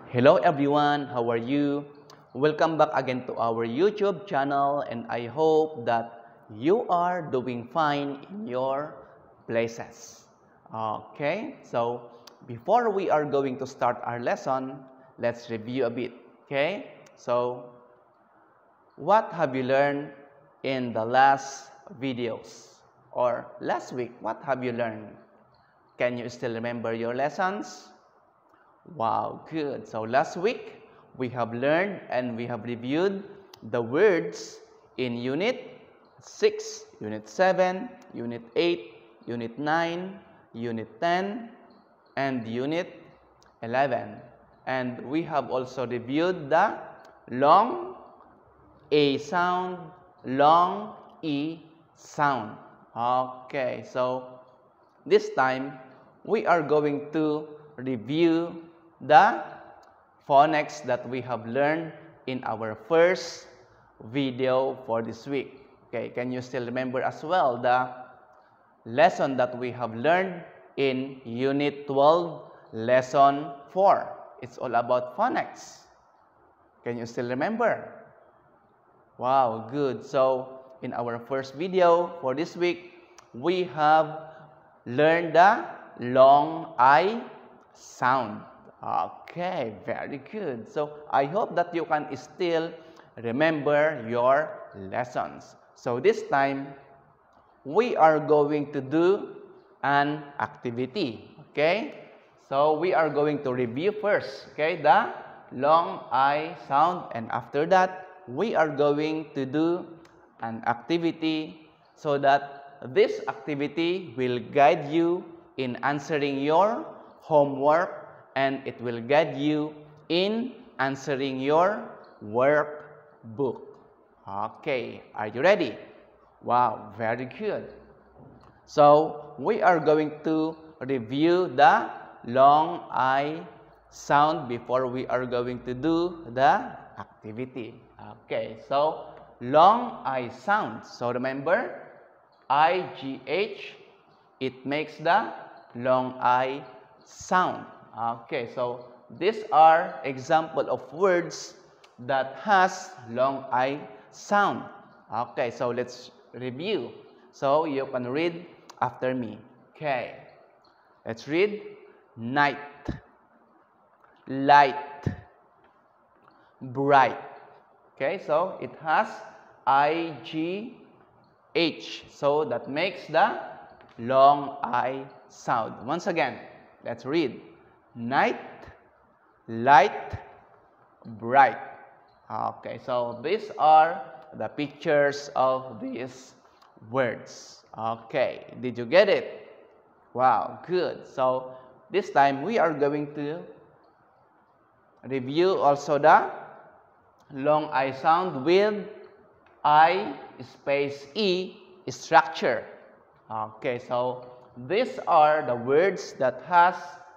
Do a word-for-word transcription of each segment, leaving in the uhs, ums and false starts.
Hello everyone, how are you? Welcome back again to our YouTube channel, and I hope that you are doing fine in your places. Okay, so before we are going to start our lesson, let's review a bit. Okay, so what have you learned in the last videos or last week? What have you learned? Can you still remember your lessons? Wow, good. So last week, we have learned and we have reviewed the words in Unit six, Unit seven, Unit eight, Unit nine, Unit ten, and Unit eleven. And we have also reviewed the long A sound, long E sound. Okay, so this time, we are going to review the phonics that we have learned in our first video for this week. Okay, can you still remember as well the lesson that we have learned in Unit twelve, Lesson four? It's all about phonics. Can you still remember? Wow, good. So, in our first video for this week, we have learned the long I sound. Okay, very good. So, I hope that you can still remember your lessons. So, this time, we are going to do an activity. Okay? So, we are going to review first, okay, the long I sound, and after that, we are going to do an activity so that this activity will guide you in answering your homework, and it will guide you in answering your workbook. Okay, are you ready? Wow, very good. So, we are going to review the long I sound before we are going to do the activity. Okay, so long I sound. So remember, I G H, it makes the long I sound. Okay, so these are example of words that has long I sound. Okay, so let's review. So you can read after me. Okay, let's read. Night, light, bright. Okay, so it has I G H. So that makes the long I sound. Once again, let's read. Night, light, bright. Okay, so these are the pictures of these words. Okay, did you get it? Wow, good. So this time we are going to review also the long I sound with I space E structure. Okay, so these are the words that has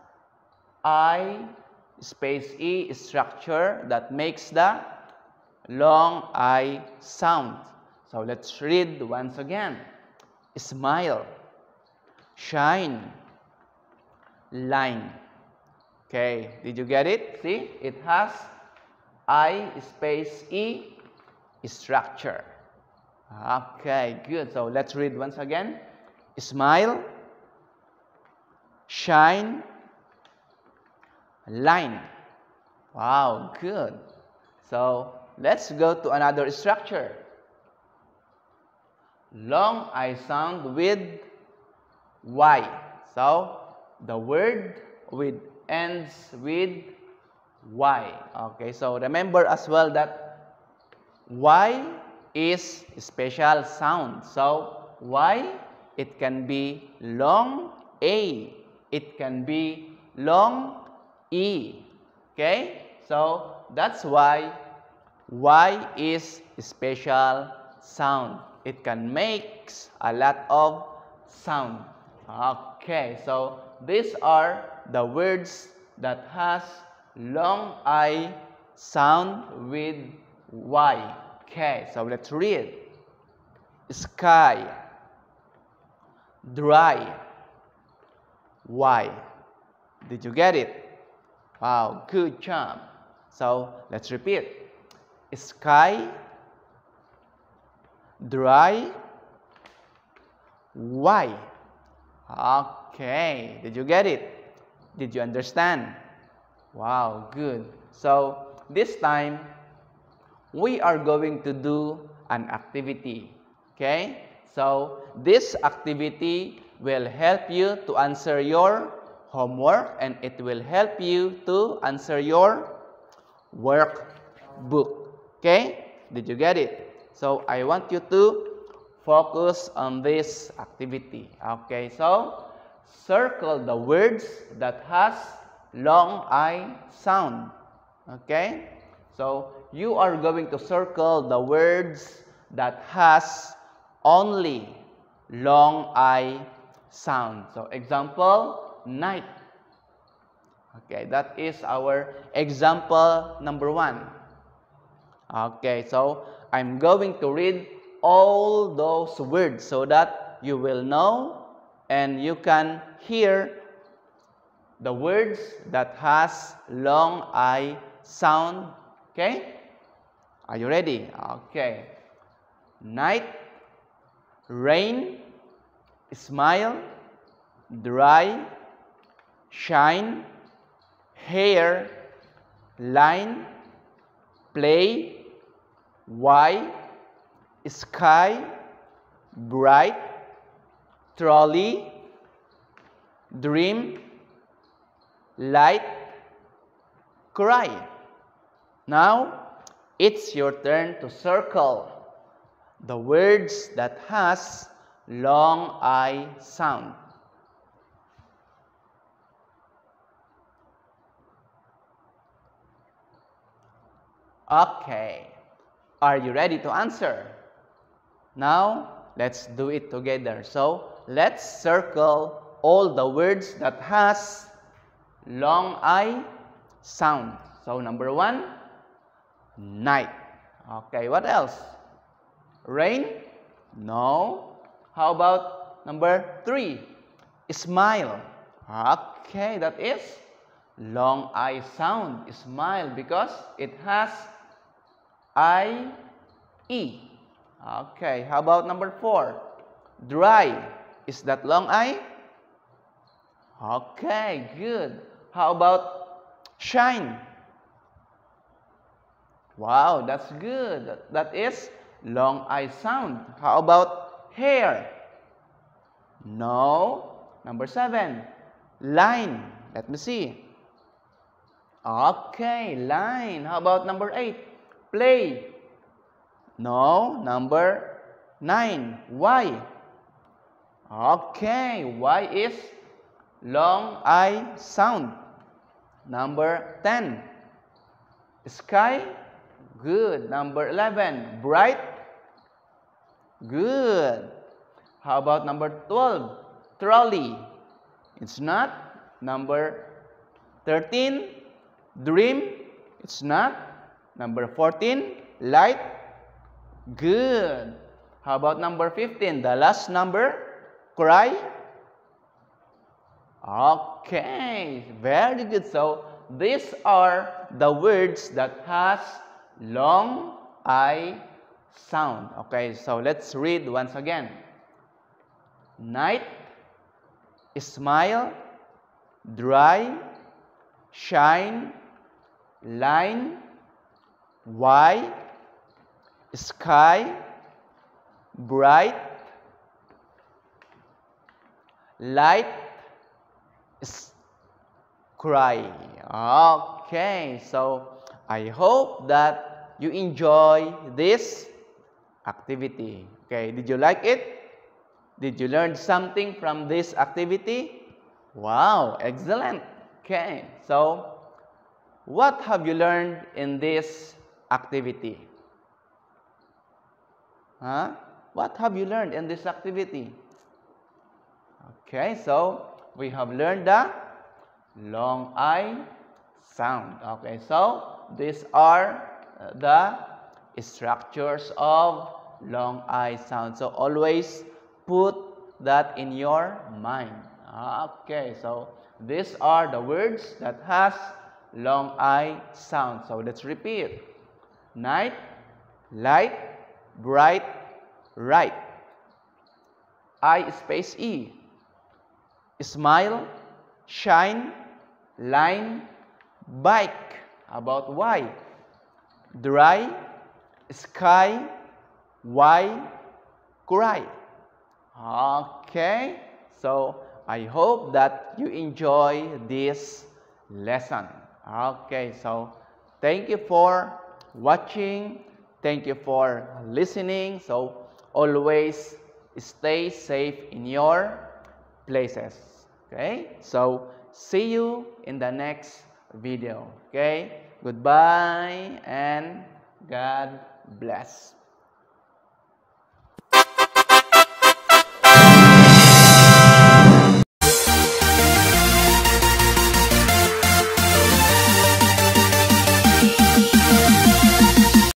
I space E structure that makes the long I sound. So let's read once again. Smile, shine, line. Okay, did you get it? See, it has I space E structure. Okay, good. So let's read once again. Smile, shine, line. Wow, good. So let's go to another structure. Long I sound with Y. So the word with ends with Y. Okay, so remember as well that Y is special sound. So Y, it can be long A, it can be long E. Okay, so that's why Y is special sound. It can make a lot of sound. Okay, so these are the words that has long I sound with Y. Okay, so let's read. Sky, dry, Y. Did you get it? Wow, good job. So let's repeat. Sky, dry, why? Okay, did you get it? Did you understand? Wow, good. So this time, we are going to do an activity. Okay? So this activity will help you to answer your homework and it will help you to answer your workbook. Okay? Did you get it? So I want you to focus on this activity. Okay? So circle the words that has long I sound. Okay? So you are going to circle the words that has only long I sound. So example, night. Okay, that is our example number one. Okay, so I'm going to read all those words so that you will know and you can hear the words that has long I sound. Okay? Are you ready? Okay. Night, rain, smile, dry, shine, hair, line, play, why, sky, bright, trolley, dream, light, cry. Now, it's your turn to circle the words that has long I sound. Okay. Are you ready to answer? Now, let's do it together. So, let's circle all the words that has long I sound. So, number one, night. Okay, what else? Rain? No. How about number three? Smile. Okay, that is long I sound. Smile because it has I, E. Okay, how about number four? Dry. Is that long I? Okay, good. How about shine? Wow, that's good. That is long I sound. How about hair? No. Number seven. Line. Let me see. Okay, line. How about number eight? Play. No. Number nine. Why? Okay, why is long I sound. Number ten. Sky. Good. Number eleven. Bright. Good. How about number twelve? Trolley. It's not. Number thirteen. Dream. It's not. Number fourteen. Light. Good. How about number fifteen? The last number. Cry. Okay. Very good. So, these are the words that has long I sound. Okay, so let's read once again. Night, smile, dry, shine, line, why, sky, bright, light, cry. Okay, so I hope that you enjoy this activity. Okay, did you like it? Did you learn something from this activity? Wow, excellent. Okay, so what have you learned in this activity? Huh? What have you learned in this activity? Okay, so we have learned the long I sound. Okay, so these are the structures of long I sound. So always put that in your mind. Okay, so these are the words that has long I sound. So let's repeat. Night, light, bright, right. I space E. Smile, shine, line, bike. About Y. Dry, sky, Y, cry. Okay, so I hope that you enjoy this lesson. Okay, so thank you for watching. Thank you for listening. So always stay safe in your places. Okay, so see you in the next video. Okay, goodbye and God bless.